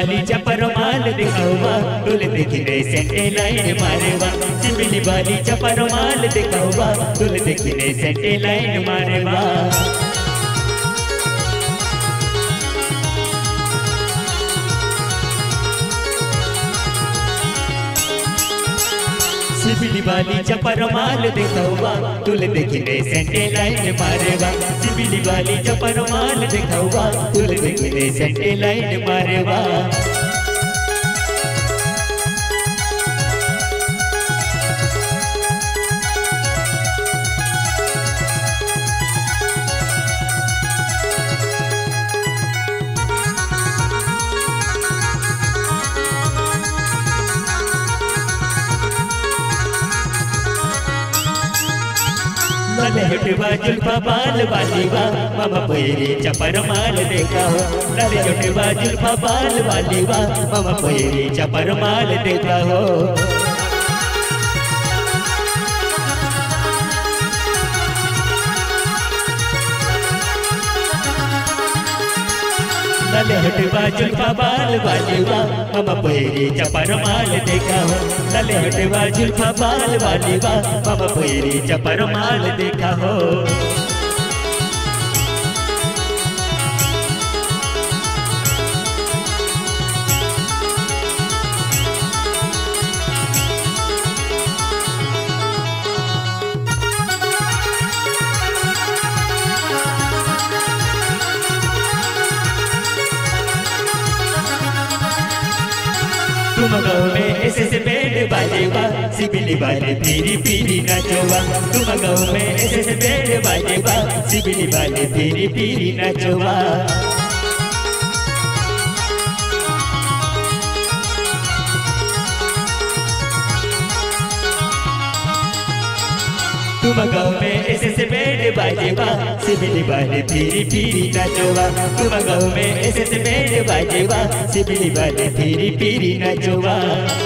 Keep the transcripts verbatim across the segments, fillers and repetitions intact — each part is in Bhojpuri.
बाली चपरमाल दिखावा तुले देखिने सेंटे लाइन मारेवा सिबिली बाली चपरमाल दिखावा तुले देखिने सेंटे लाइन मारेवा सिबिली बाली चपरमाल दिखावा तुले देखिने सेंटे लाइन मारेवा सिबिली बाली चपरमाल दिखावा तुले देखिने सेंटे लाइन मारेवा लहटवा जुल्फा बाल वालीवा मामा पैरी चपरमाल देखा हो लहटवा जुल्फा बाल वालीवा मामा पैरी चपरमाल देखा हो लहटवा जुल्फा बाल वालीवा मामा पैरी चपरमाल देखा हो लहटवा जुल्फा बाल वालीवा मामा पैरी चपरमाल देखा हो तुम गाँव में ऐसे से बैंड बाजेवा सिबिली वाले पीरी पीरी नाचोवा तुम गाँव में ऐसे से बैंड बाजेवा सिबिली वाले पीरी पीरी नाचोवा तुम गाँव में ऐसे से बैंड बाजेवा सिबिली वाले पीरी पीरी नाचोवा तुम गाँव में ऐसे से बैंड बाजेवा सिबिली वाले पीरी पीरी नाचोवा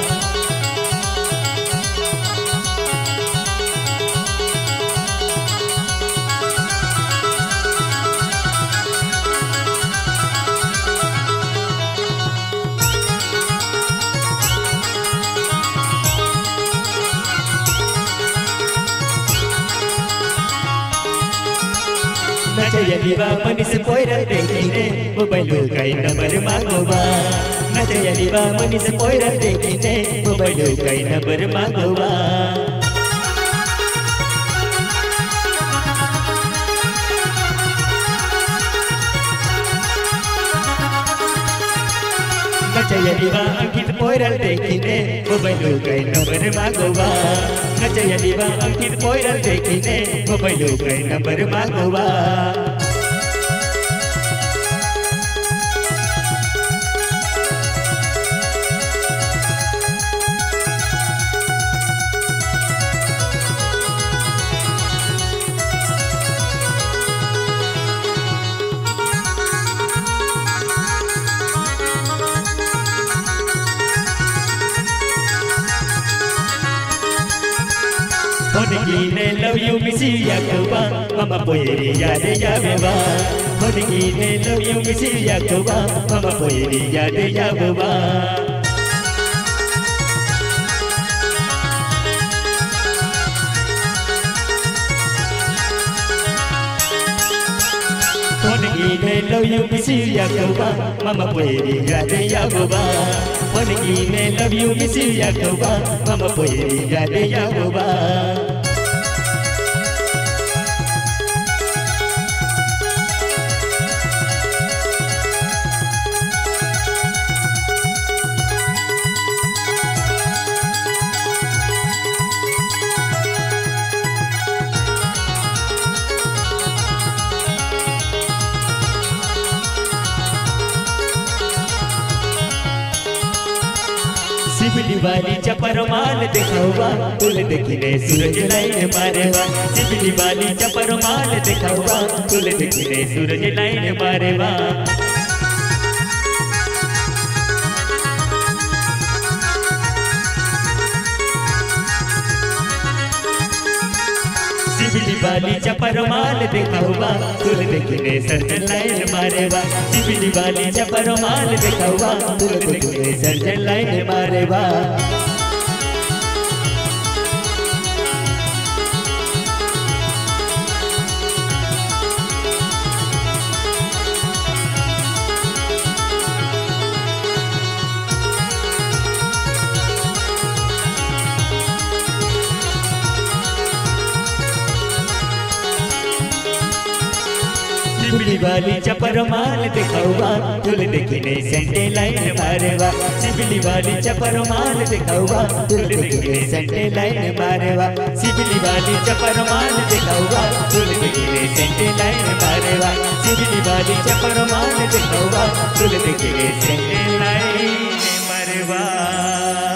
नचयलिवा मनीष पोइरा देखिने मोबाइल कई नंबर मागोवा नचयलिवा मनीष पोइरा देखिने मोबाइल कई नंबर मागोवा नचयलिवा अंकित पोइरा देखिने मोबाइल कई नंबर मागोवा नचयलिवा अंकित पोइरा देखिने मोबाइल कई नंबर मागोवा Honegine love you missy yakuba mama poiri yade yabuba Honegine love you missy yakuba mama poiri yade yabuba Honegine love you missy yakuba mama poiri yade yabuba Honegine love you missy yakuba mama poiri yade yabuba सिबिली वाली चपरमाल दिखावा तुले देखिने सूरज लाइन मारेवा सिबिली वाली चपरमाल दिखावा तुले देखिने सूरज लाइन मारेवा सिबिली वाली चपर माल देखा हुआ तुल देखने सर्जन लाइन मारेवा सिबिली वाली चपर माल देखा हुआ तुल देखने सर्जन लाइन मारेवा सिबिली वाली चपर माल दिखाऊगा तुल देखने संडे लाइन मारेवा सिबिली वाली चपर माल दिखाऊगा तुल देखने संडे लाइन मारेवा सिबिली वाली चपर माल दिखाऊगा तुल देखने संडे लाइन मारेवा सिबिली वाली चपर माल दिखाऊगा तुल देखने संडे लाइन मारेवा।